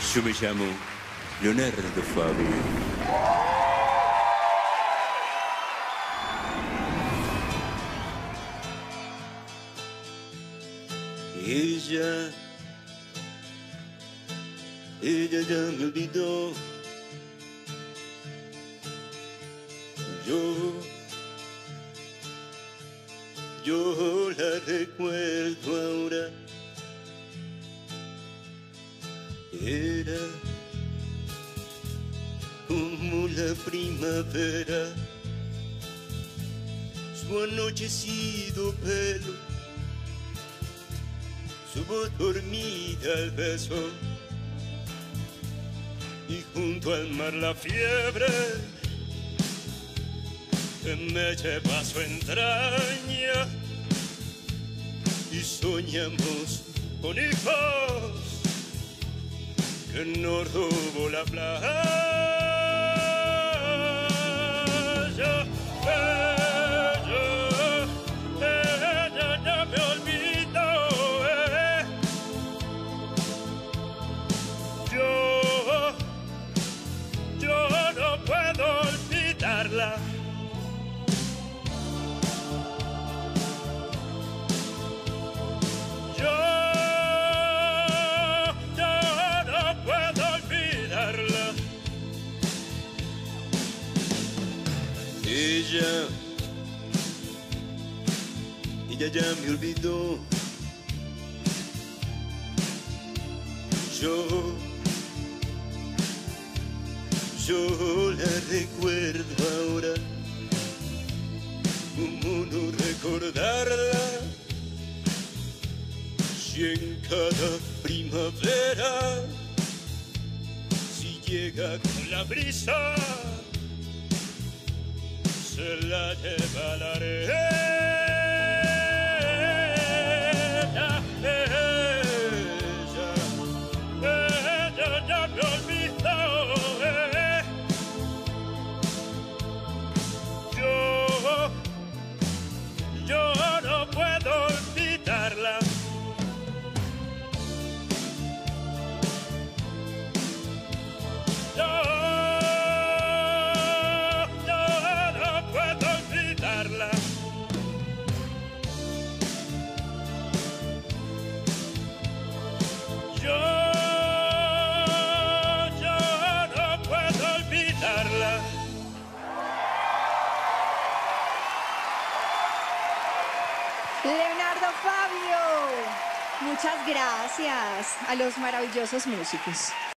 Yo me llamo Leonardo Fabio. Ella ya me olvidó. Yo la recuerdo ahora. Era como la primavera, su anochecido pelo, su voz dormida al beso, y junto al mar la fiebre que me lleva a su entraña, y soñamos con hijos que nos robó la playa. Ella ya me olvidó. Yo no puedo olvidarla. Ella ya me olvidó. Yo la recuerdo ahora. ¿Cómo no recordarla? Si en cada primavera, si llega con la brisa, se la lleva la arena. Ella ya me olvidó. Yo no puedo olvidarla. Leonardo Fabio, muchas gracias a los maravillosos músicos.